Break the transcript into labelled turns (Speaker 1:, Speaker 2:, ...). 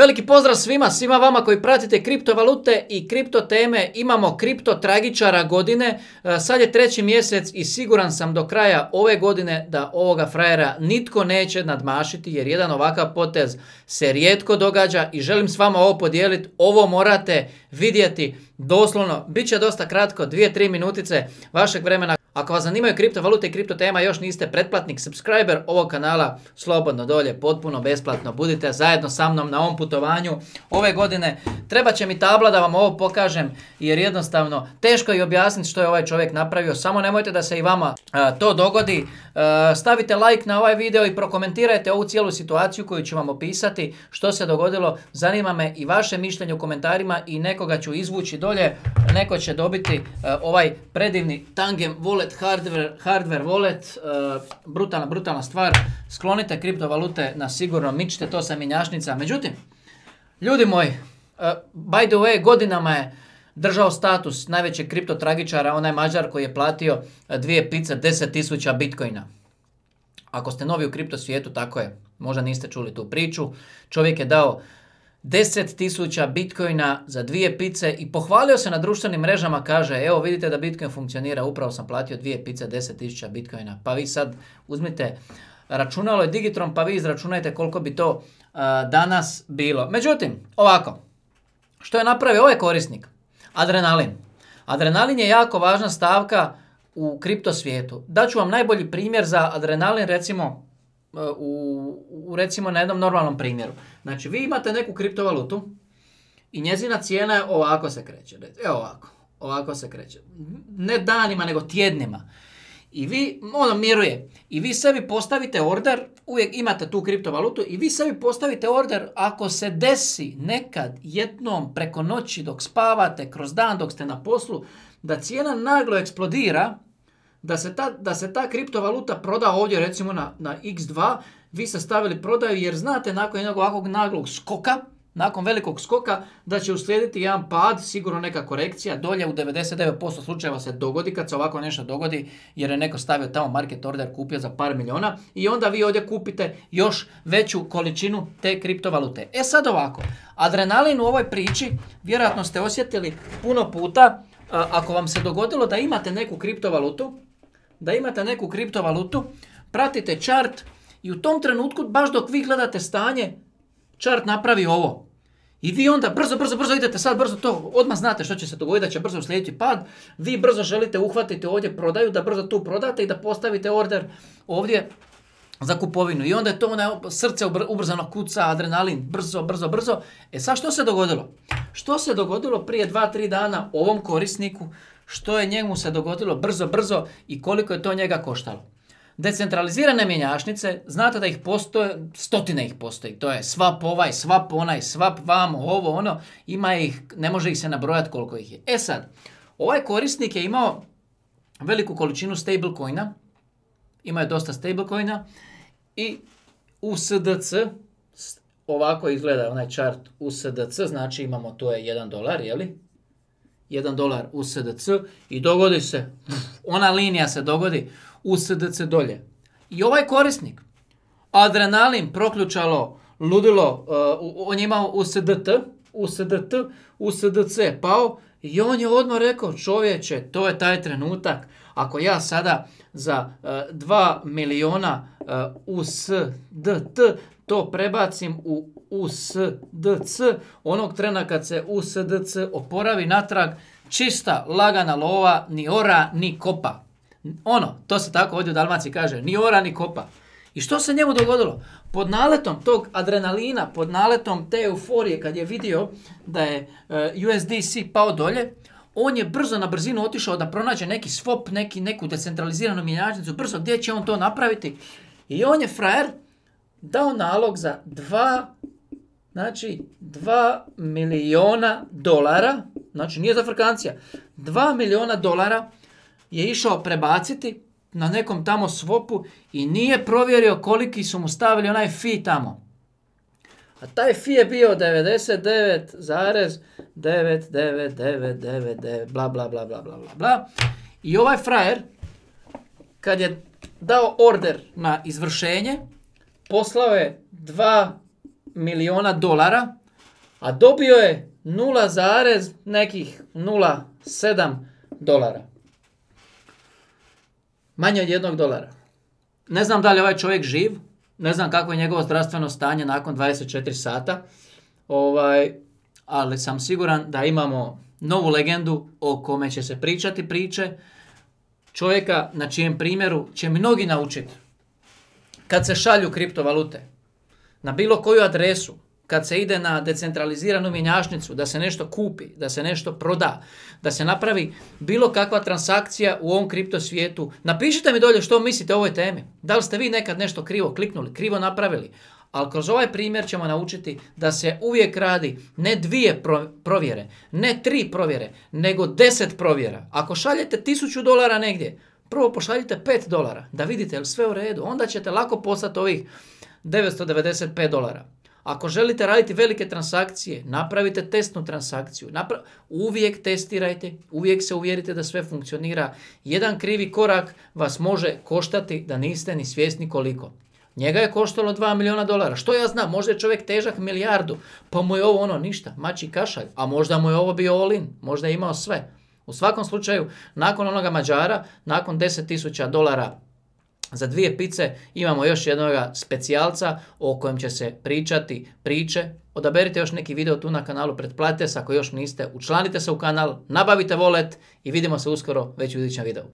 Speaker 1: Veliki pozdrav svima vama koji pratite kriptovalute i kripto teme. Imamo kripto tragičara godine. Sad je 3. mjesec i siguran sam do kraja ove godine da ovoga frajera nitko neće nadmašiti, jer jedan ovakav potez se rijetko događa i želim s vama ovo podijeliti. Ovo morate vidjeti doslovno. Biće dosta kratko, 2-3 minutice vašeg vremena. Ako vas zanimaju kriptovalute i kripto tema, još niste pretplatnik, subscriber ovog kanala, slobodno dolje, potpuno besplatno. Budite zajedno sa mnom na ovom putovanju ove godine. Treba će mi tabla da vam ovo pokažem, jer jednostavno teško je objasniti što je ovaj čovjek napravio. Samo nemojte da se i vama to dogodi. Stavite like na ovaj video i prokomentirajte ovu cijelu situaciju koju ću vam opisati, što se dogodilo. Zanima me i vaše mišljenje u komentarima i nekoga ću izvući dolje. Neko će dobiti ovaj predivni Tangem Wallet, hardware wallet, brutalna stvar. Sklonite kriptovalute na sigurno, mičite to sa mjenjačnica. Međutim, ljudi moji, by the way, godinama je držao status najvećeg kripto tragičara, onaj Mađar koji je platio 2 pice 10.000 bitcoina. Ako ste novi u kripto svijetu, tako je, možda niste čuli tu priču. Čovjek je dao 10.000 bitcoina za 2 pice i pohvalio se na društvenim mrežama, kaže evo vidite da bitcoin funkcionira, upravo sam platio 2 pice 10.000 bitcoina. Pa vi sad uzmite računalo i Digitron pa vi izračunajte koliko bi to danas bilo. Međutim, ovako, što je napravio ovaj korisnik? Adrenalin. Adrenalin je jako važna stavka u kripto svijetu. Daću vam najbolji primjer za adrenalin, recimo na jednom normalnom primjeru. Znači vi imate neku kriptovalutu i njezina cijena je ovako se kreće. Evo ovako se kreće. Ne danima nego tjednima. I vi, miruje. I vi sebi postavite order, uvijek imate tu kriptovalutu i vi sebi postavite order ako se desi nekad jednom preko noći dok spavate, kroz dan dok ste na poslu, da cijena naglo eksplodira, da se ta kriptovaluta proda ovdje recimo na X2, vi ste stavili prodaju jer znate nakon jednog ovakvog naglog skoka, nakon velikog skoka, da će uslijediti jedan pad, sigurno neka korekcija, dolje u 99% slučajeva se dogodi kad se ovako nešto dogodi, jer je neko stavio tamo market order, kupio za par milijuna i onda vi ovdje kupite još veću količinu te kriptovalute. E sad ovako, adrenalin u ovoj priči, vjerojatno ste osjetili puno puta, ako vam se dogodilo da imate neku kriptovalutu, pratite chart i u tom trenutku, baš dok vi gledate stanje, chart napravi ovo. I vi onda brzo idete sad, brzo to, odmah znate što će se dogoditi, da će brzo uslijediti pad. Vi brzo želite uhvatiti ovdje prodaju, da brzo tu prodate i da postavite order ovdje za kupovinu. I onda je to srce ubrzano kuca, adrenalin, brzo. E sad što se dogodilo? Što se dogodilo prije 2-3 dana ovom korisniku? Što je njemu se dogodilo brzo i koliko je to njega koštalo? Decentralizirane mjenjačnice, znate da ih postoje, stotine ih postoji. To je swap ovaj, swap onaj, swap vamo, ovo ono. Ima ih, ne može ih se nabrojati koliko ih je. E sad, ovaj korisnik je imao veliku količinu stablecoina. Imao je dosta stablecoina. I USDC, ovako izgleda onaj chart USDC, znači imamo, to je $1, jeli? $1 USDC i dogodi se, ona linija se dogodi, USDC dolje. I ovaj korisnik, adrenalin, proključalo, ludilo, on je imao USDC pao i on je odmah rekao, čovječe, to je taj trenutak, ako ja sada za 2 miliona USDT to prebacim u USDC, onog trena kad se USDC oporavi natrag, čista, lagana lova, ni ora, ni kopa. To se tako ovdje u Dalmaciji kaže, ni ora, ni kopa. I što se njemu dogodilo? Pod naletom tog adrenalina, pod naletom te euforije, kad je vidio da je USDC pao dolje, on je brzo na brzinu otišao da pronađe neki swap, neku decentraliziranu mjenjačnicu, brzo gdje će on to napraviti. I on je frajer dao nalog za 2 milijuna dolara, znači nije za frkancija, $2 milijuna je išao prebaciti na nekom tamo swapu i nije provjerio koliki su mu stavili onaj fee tamo. A taj fee je bio 99,99999 bla. I ovaj frajer, kad je dao order na izvršenje, poslao je $2 milijuna a dobio je 0,07 dolara. Manje od $1. Ne znam da li je ovaj čovjek živ, ne znam kako je njegovo zdravstveno stanje nakon 24 sata, ali sam siguran da imamo novu legendu o kome će se pričati priče, čovjeka na čijem primjeru će mnogi naučiti. Kad se šalju kriptovalute na bilo koju adresu, kad se ide na decentraliziranu mjenjačnicu, da se nešto kupi, da se nešto proda, da se napravi bilo kakva transakcija u ovom kripto svijetu, napišite mi dolje što mislite o ovoj temi. Da li ste vi nekad nešto krivo kliknuli, krivo napravili? Ali kroz ovaj primjer ćemo naučiti da se uvijek radi ne 2 provjere, ne 3 provjere, nego 10 provjera. Ako šaljete $1000 negdje, prvo pošaljite $5, da vidite je li sve u redu. Onda ćete lako poslati ovih $995. Ako želite raditi velike transakcije, napravite testnu transakciju. Uvijek testirajte, uvijek se uvjerite da sve funkcionira. Jedan krivi korak vas može koštati da niste ni svjesni koliko. Njega je koštalo $2 milijuna. Što ja znam, možda je čovjek težak milijardu, pa mu je ovo ništa, mači kašalj, a možda mu je ovo bio all in, možda je imao sve. U svakom slučaju, nakon onoga Mađara, nakon $10,000 za 2 pice, imamo još jednoga specijalca o kojem će se pričati priče. Odaberite još neki video tu na kanalu, pretplatite se ako još niste, učlanite se u kanal, nabavite wallet i vidimo se uskoro već u idućem videu.